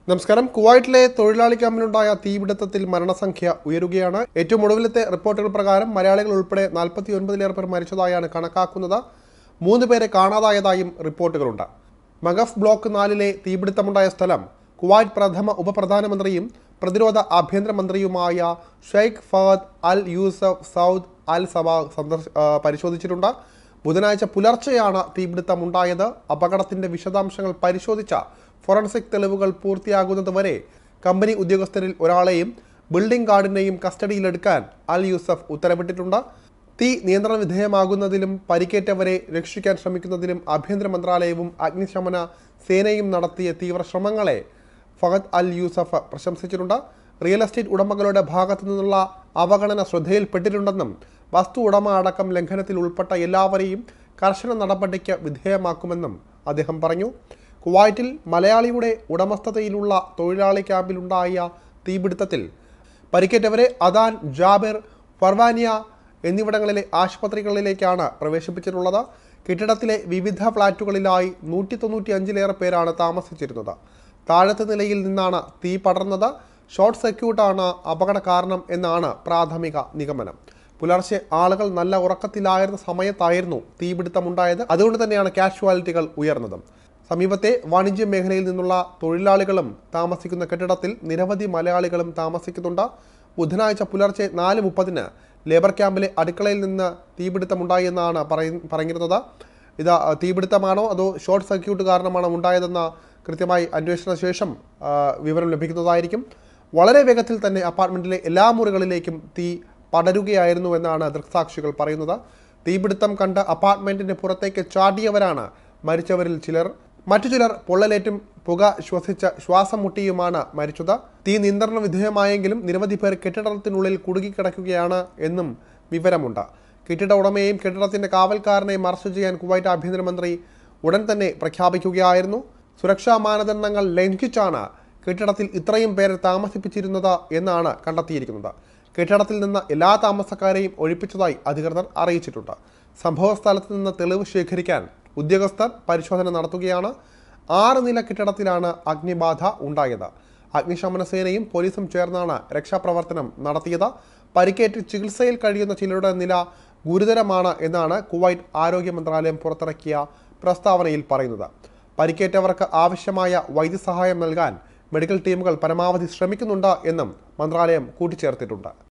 നമസ്കാരം. കുവൈറ്റിലെ തൊഴിലാളി ക്യാമ്പിലുണ്ടായ തീപിടുത്തത്തിൽ മരണസംഖ്യ ഉയരുകയാണ്. ഏറ്റവും ഒടുവിലത്തെ റിപ്പോർട്ടുകൾ പ്രകാരം മലയാളികൾ ഉൾപ്പെടെ 49 പേർ മരിച്ചതായാണ് കണക്കാക്കുന്നത്. 3 പേരെ കാണാതായതായും റിപ്പോർട്ടുകളുണ്ട്. മഗഫ് ബ്ലോക്ക് 4-ലെ തീപിടുത്തമുണ്ടായ സ്ഥലം കുവൈറ്റ് പ്രഥമ ഉപപ്രധാനമന്ത്രിയും പ്രതിരോധ ആഭ്യന്തരമന്ത്രിയുമായ Sheikh Fahad Al Yousef Saud Al Sabah പരിശോധിച്ചിട്ടുണ്ട്. ബുധനാഴ്ച പുലർച്ചെയാണ് തീപിടുത്തമുണ്ടായത്. അപകടത്തിന്റെ വിശദാംശങ്ങൾ പരിശോധിച്ച ഫോറൻസിക് തെളിവുകൾ പൂർത്തിയാകുന്നതുവരെ കമ്പനി ഉദ്യോഗസ്ഥരിൽ ഒരാളെയും ബിൽഡിംഗ് ഗാർഡിനെയും കസ്റ്റഡിയിലെടുക്കാൻ അൽ യൂസഫ് ഉത്തരവിട്ടിട്ടുണ്ട്. തീ നിയന്ത്രണ വിധേയമാകുന്നതിലും പരിക്കേറ്റവരെ രക്ഷിക്കാൻ ശ്രമിക്കുന്നതിലും ആഭ്യന്തര മന്ത്രാലയവും അഗ്നിശമന സേനയും നടത്തിയ തീവ്ര ശ്രമങ്ങളെ ഫഹദ് അൽ യൂസഫ് പ്രശംസിച്ചിട്ടുണ്ട്. റിയൽ എസ്റ്റേറ്റ് ഉടമകളുടെ ഭാഗത്തു നിന്നുള്ള അവഗണന ശ്രദ്ധയിൽപ്പെട്ടിട്ടുണ്ടെന്നും വസ്തു ഉടമ അടക്കം ലംഘനത്തിൽ ഉൾപ്പെട്ട എല്ലാവരെയും കർശന നടപടിക്ക് വിധേയമാക്കുമെന്നും അദ്ദേഹം പറഞ്ഞു. കുവൈറ്റിൽ മലയാളിയുടെ ഉടമസ്ഥതയിലുള്ള തൊഴിലാളി ക്യാമ്പിലുണ്ടായ തീപിടുത്തത്തിൽ പരിക്കേറ്റവരെ അദാൻ, ജാബിർ, ഫർവാനിയ എന്നിവിടങ്ങളിലെ ആശുപത്രികളിലേക്കാണ് പ്രവേശിപ്പിച്ചിട്ടുള്ളത്. കെട്ടിടത്തിലെ വിവിധ ഫ്ളാറ്റുകളിലായി 195 പേരാണ് താമസിച്ചിരുന്നത്. താഴത്തെ നിലയിൽ നിന്നാണ് തീ പടർന്നത്. ഷോർട്ട് സർക്യൂട്ടാണ് അപകട കാരണം എന്നാണ് പ്രാഥമിക നിഗമനം. പുലർച്ചെ ആളുകൾ നല്ല ഉറക്കത്തിലായിരുന്ന സമയത്തായിരുന്നു തീപിടുത്തമുണ്ടായത്. അതുകൊണ്ട് തന്നെയാണ് കാഷ്വാലിറ്റികൾ ഉയർന്നത്. സമീപത്തെ വാണിജ്യ മേഖലയിൽ നിന്നുള്ള തൊഴിലാളികളും താമസിക്കുന്ന കെട്ടിടത്തിൽ നിരവധി മലയാളികളും താമസിക്കുന്നുണ്ട്. ബുധനാഴ്ച പുലർച്ചെ 4:30 ലേബർ ക്യാമ്പിലെ അടുക്കളയിൽ നിന്ന് തീപിടുത്തമുണ്ടായെന്നാണ് പറഞ്ഞിരുന്നത്. ഇത് തീപിടുത്തമാണോ അതോ ഷോർട്ട് സർക്യൂട്ട് കാരണമാണോ ഉണ്ടായതെന്ന കൃത്യമായി അന്വേഷണ ശേഷം വിവരം ലഭിക്കുന്നതായിരിക്കും. വളരെ വേഗത്തിൽ തന്നെ അപ്പാർട്ട്മെൻറ്റിലെ എല്ലാ മുറികളിലേക്കും തീ പടരുകയായിരുന്നു എന്നാണ് ദൃക്സാക്ഷികൾ പറയുന്നത്. തീപിടുത്തം കണ്ട് അപ്പാർട്ട്മെൻറ്റിന് പുറത്തേക്ക് ചാടിയവരാണ് മരിച്ചവരിൽ ചിലർ. മറ്റു ചിലർ പൊള്ളലേറ്റും പുക ശ്വസിച്ച് ശ്വാസം മുട്ടിയുമാണ് മരിച്ചത്. തീ നിയന്ത്രണ വിധേയമായെങ്കിലും നിരവധി പേർ കെട്ടിടത്തിനുള്ളിൽ കുടുങ്ങിക്കിടക്കുകയാണ് എന്നും വിവരമുണ്ട്. കെട്ടിട ഉടമയെയും കെട്ടിടത്തിന്റെ കാവൽക്കാരനെയും അറസ്റ്റ് ചെയ്യാൻ കുവൈറ്റ് ആഭ്യന്തരമന്ത്രി ഉടൻ തന്നെ പ്രഖ്യാപിക്കുകയായിരുന്നു. സുരക്ഷാ മാനദണ്ഡങ്ങൾ ലംഘിച്ചാണ് കെട്ടിടത്തിൽ ഇത്രയും പേരെ താമസിപ്പിച്ചിരുന്നത് എന്നാണ് കണ്ടെത്തിയിരിക്കുന്നത്. കെട്ടിടത്തിൽ നിന്ന് എല്ലാ താമസക്കാരെയും ഒഴിപ്പിച്ചതായി അധികൃതർ അറിയിച്ചിട്ടുണ്ട്. സംഭവ സ്ഥലത്ത് നിന്ന് തെളിവ് ശേഖരിക്കാൻ ഉദ്യോഗസ്ഥർ പരിശോധന നടത്തുകയാണ്. 6 നില കെട്ടിടത്തിലാണ് അഗ്നിബാധ ഉണ്ടായത്. അഗ്നിശമന സേനയും പോലീസും ചേർന്നാണ് രക്ഷാപ്രവർത്തനം നടത്തിയത്. പരിക്കേറ്റ് ചികിത്സയിൽ കഴിയുന്ന ചിലരുടെ നില ഗുരുതരമാണ് എന്നാണ് കുവൈറ്റ് ആരോഗ്യ മന്ത്രാലയം പുറത്തിറക്കിയ പ്രസ്താവനയിൽ പറയുന്നത്. പരിക്കേറ്റവർക്ക് ആവശ്യമായ വൈദ്യസഹായം നൽകാൻ മെഡിക്കൽ ടീമുകൾ പരമാവധി ശ്രമിക്കുന്നുണ്ട് എന്നും മന്ത്രാലയം കൂട്ടിച്ചേർത്തിട്ടുണ്ട്.